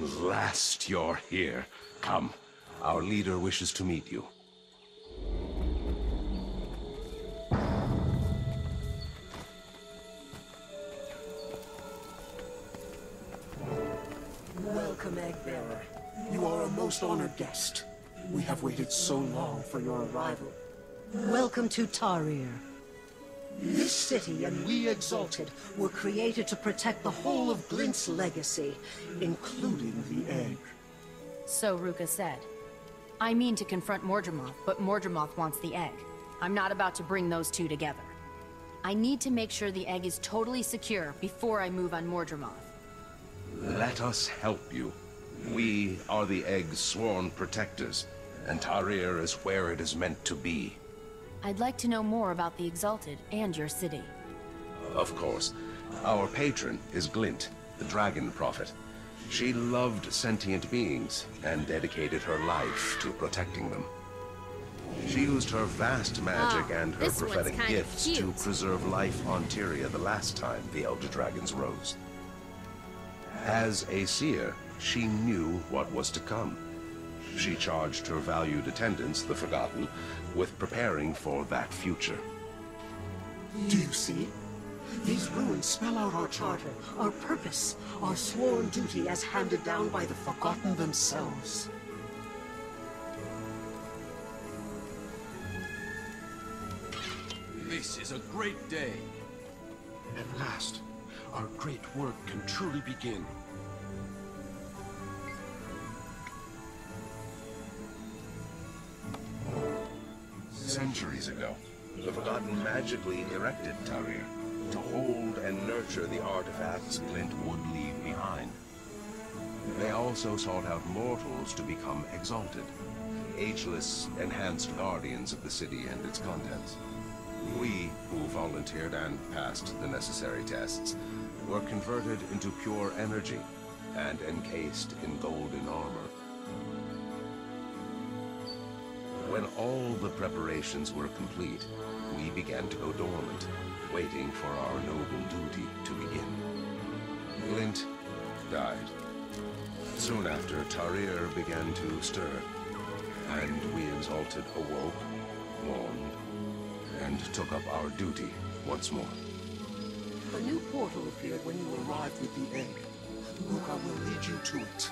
last you're here. Come, our leader wishes to meet you. Welcome, Egg-bearer. You are a most honored guest. We have waited so long for your arrival. Welcome to Tarir. This city and we Exalted Were created to protect the whole of Glint's legacy. including the egg. So Ruka said. I mean to confront Mordremoth, but Mordremoth wants the egg. I'm not about to bring those two together. I need to make sure the egg is totally secure before I move on Mordremoth. Let us help you. We are the egg's sworn protectors, and Tarir is where it is meant to be. I'd like to know more about the Exalted and your city. Of course. Our patron is Glint, the Dragon Prophet. She loved sentient beings and dedicated her life to protecting them. She used her vast magic and her this one's prophetic kind of gifts to cute. preserve life on Tyria the last time the Elder Dragons rose. As a seer, she knew what was to come. She charged her valued attendants, the Forgotten, with preparing for that future. Do you see? These ruins spell out our charter, Our purpose, our sworn duty as handed down by the forgotten themselves. This is a great day. At last, our great work can truly begin. Centuries ago, the Forgotten magically erected Tarir to hold and nurture the artifacts Glint would leave behind. They also sought out mortals to become exalted, ageless, enhanced guardians of the city and its contents. We, who volunteered and passed the necessary tests, were converted into pure energy and encased in golden armor. When all the preparations were complete, we began to go dormant, waiting for our noble duty to begin. Glint died. Soon after, Tarir began to stir, and we Exalted awoke, mourned, and took up our duty once more. A new portal appeared when you arrived with the egg. Ruka will lead you to it.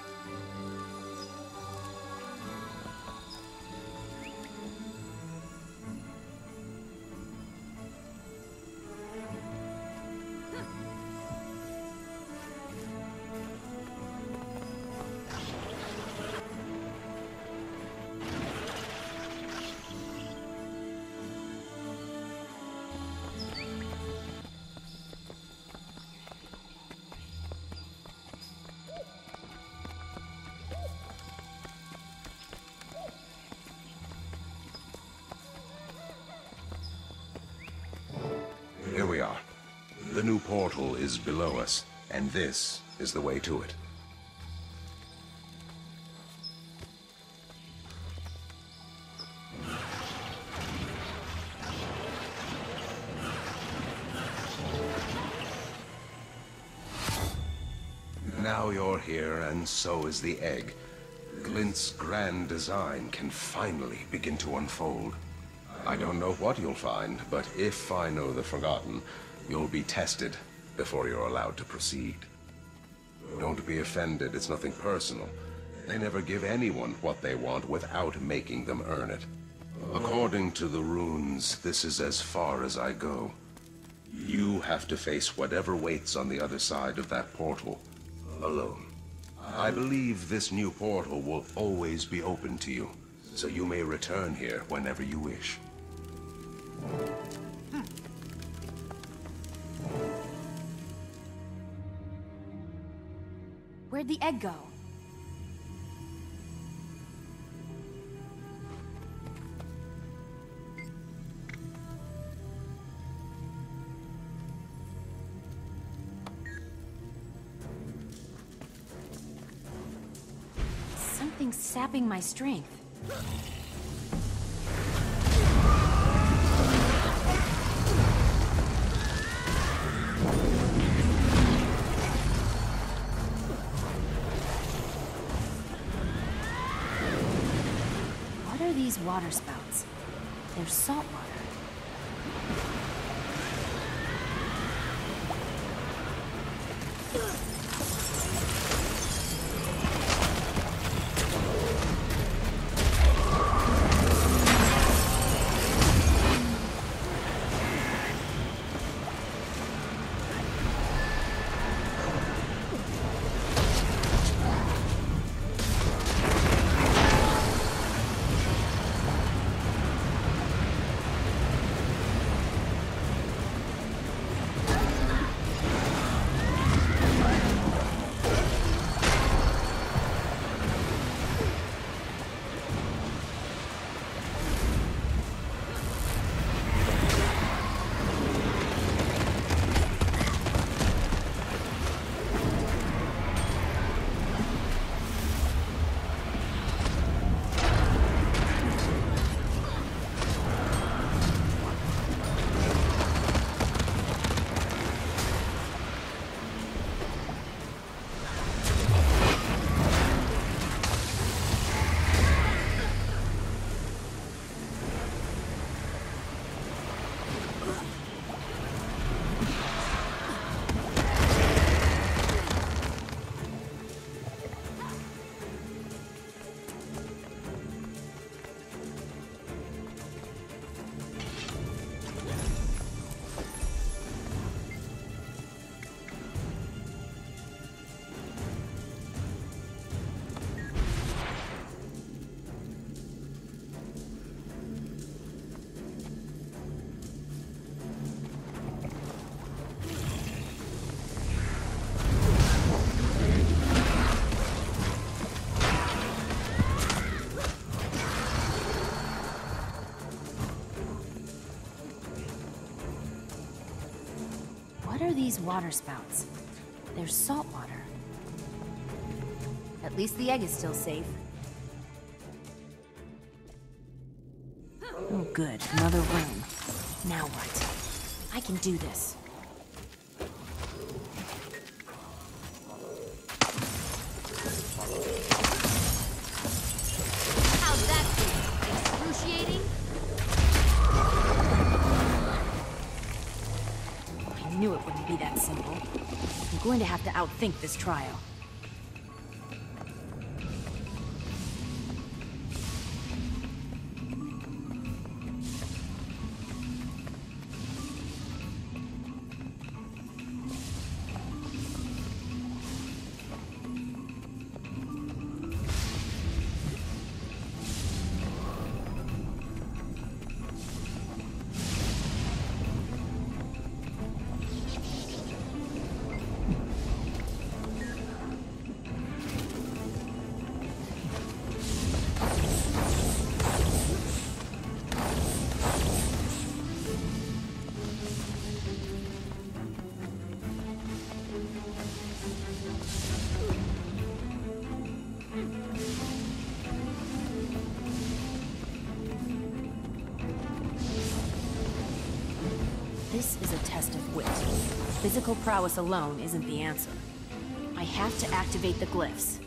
Here we are. The new portal is below us, and this is the way to it. Now you're here, and so is the egg. Glint's grand design can finally begin to unfold. I don't know what you'll find, but if I know the Forgotten, you'll be tested before you're allowed to proceed. Don't be offended, it's nothing personal. They never give anyone what they want without making them earn it. According to the runes, this is as far as I go. You have to face whatever waits on the other side of that portal, alone. I believe this new portal will always be open to you, so you may return here whenever you wish. Where'd the egg go? Something's sapping my strength. water spouts? They're salt water. What are these water spouts? They're salt water. At least the egg is still safe. Oh good, another room. Now what? I can do this. How's that feel? Excruciating? I knew it wouldn't be that simple. I'm going to have to outthink this trial. This is a test of wit. Physical prowess alone isn't the answer. I have to activate the glyphs.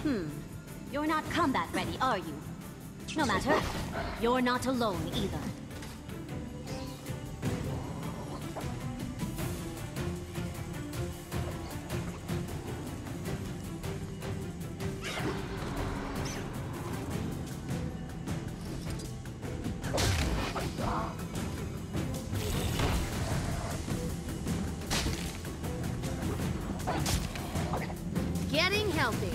You're not combat ready, are you? No matter. You're not alone either. Getting healthy.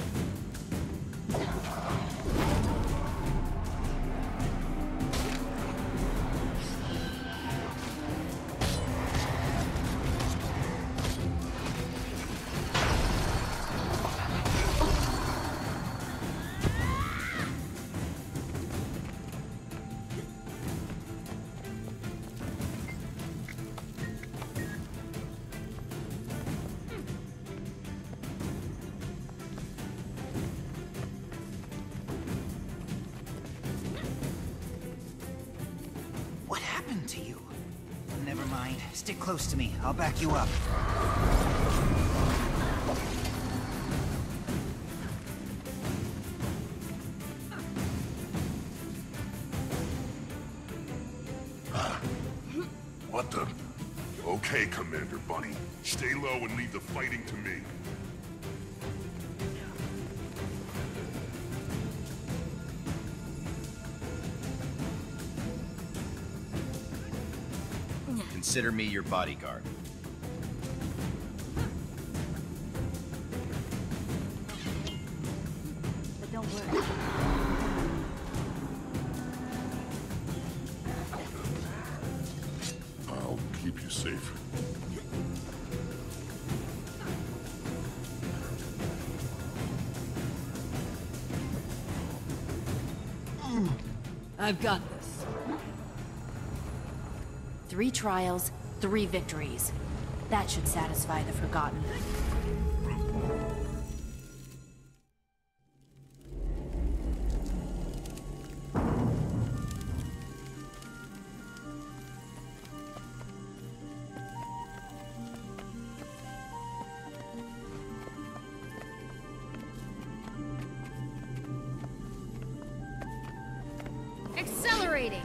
What happened to you? Never mind. Stick close to me. I'll back you up. What the? Okay, Commander Bunny. Stay low and leave the fighting to me. Consider me your bodyguard. But don't worry. I'll keep you safe. I've got this. 3 trials, 3 victories. That should satisfy the Forgotten. Accelerating!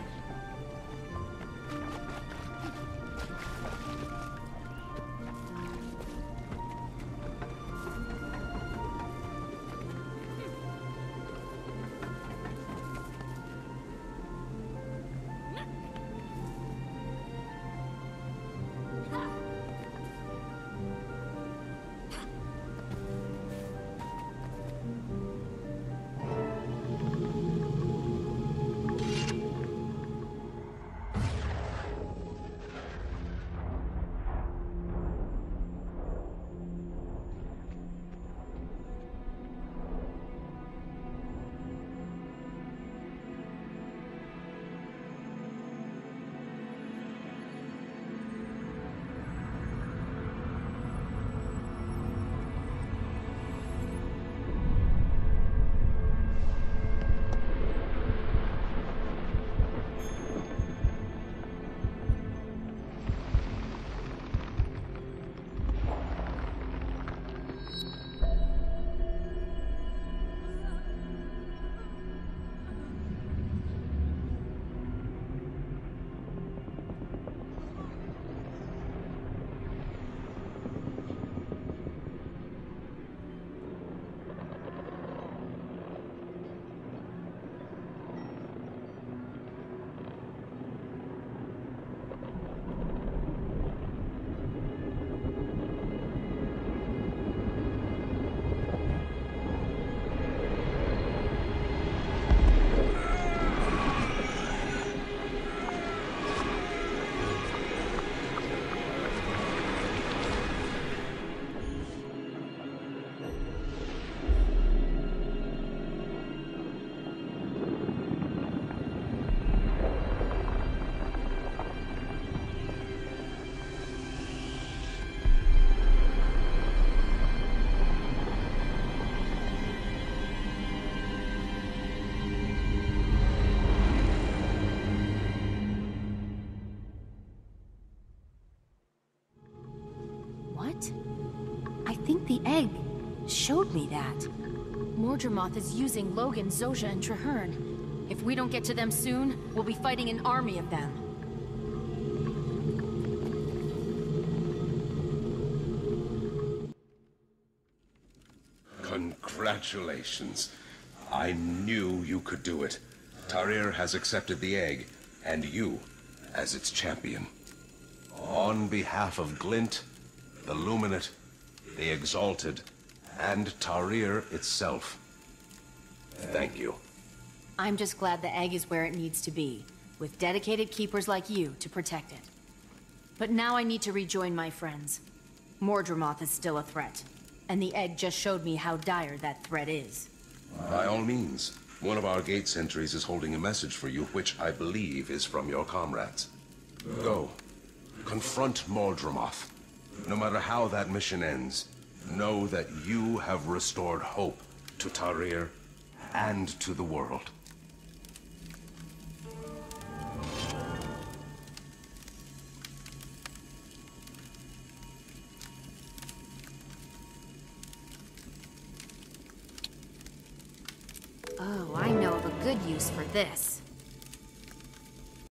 What? I think the egg showed me that. Mordremoth is using Logan, Zosha, and Traherne. If we don't get to them soon, we'll be fighting an army of them. Congratulations. I knew you could do it. Tarir has accepted the egg, and you as its champion. On behalf of Glint, the Luminate, the Exalted, and Tarir itself, thank you. I'm just glad the egg is where it needs to be, with dedicated keepers like you to protect it. But now I need to rejoin my friends. Mordremoth is still a threat, and the egg just showed me how dire that threat is. By all means. One of our gate sentries is holding a message for you, which I believe is from your comrades. Go. Confront Mordremoth. No matter how that mission ends, know that you have restored hope to Tarir and to the world. Oh, I know of a good use for this.